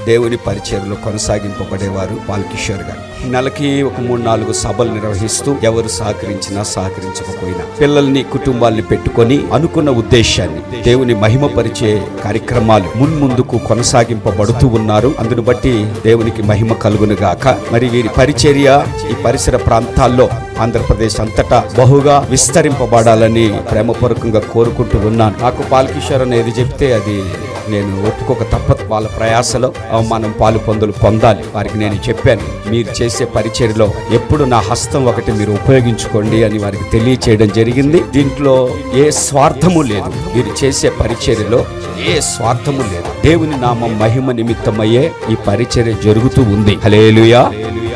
దేవుని పరిచర్యలో కొనసాగింపబడేవారు బాలకిషోర్ గారు. నెలకి ఒక 3-4 సభలు నిర్వహిస్తూ ఎవరు సహకరించినా సహకరించకపోయినా పిల్లల్ని కుటుంబాల్ని పెట్టుకొని అనుకున్న ఉద్దేశాన్ని దేవుని మహిమపరిచే కార్యక్రమాలు మున్ముందుకు కొనసాగింపబడుతూ ఉన్నారు. అందును బట్టి దేవునికి మహిమ కలుగును గాక. మరి వీరి పరిచర్య ఈ పరిసర ప్రాంతాల్లో ఆంధ్రప్రదేశ్ అంతటా బహుగా విస్తరింపబడాలని ప్రేమపూర్వకంగా కోరుకుంటూ ఉన్నాను. నాకు బాలకిషోర్ అనేది చెప్తే అది నేను ఒప్పుకోక తప్పదు. వాళ్ళ ప్రయాసలో మనం పాలు పొందాలి. వారికి నేను చెప్పాను, మీరు చేసే పరిచర్యలో ఎప్పుడు నా హస్తం ఒకటి మీరు ఉపయోగించుకోండి అని వారికి తెలియచేయడం జరిగింది. దీంట్లో ఏ స్వార్థము లేదు. మీరు చేసే పరిచర్యలో ఏ స్వార్థము లేదు. దేవుని నామం మహిమ నిమిత్తమయ్యే ఈ పరిచర్య జరుగుతూ ఉంది. హల్లెలూయా.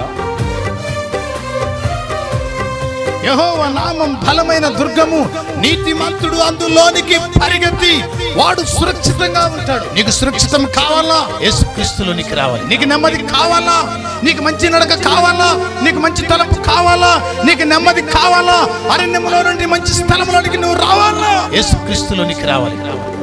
యెహోవా నామం బలమైన దుర్గము, నీతిమంతుడు అందులోనికి పరిగెత్తి వాడు సురక్షితంగా ఉంటాడు. నీకు సురక్షితం కావాలా? యేసుక్రీస్తులోనికి రావాలి. నీకు నెమ్మది కావాలా? నీకు మంచి నడక కావాలా? నీకు మంచి తలంపు కావాలా? నీకు నెమ్మది కావాలా? అరణ్యములో నుండి మంచి స్థలంలోనికి నువ్వు రావాలా? యేసుక్రీస్తులోనికి రావాలి.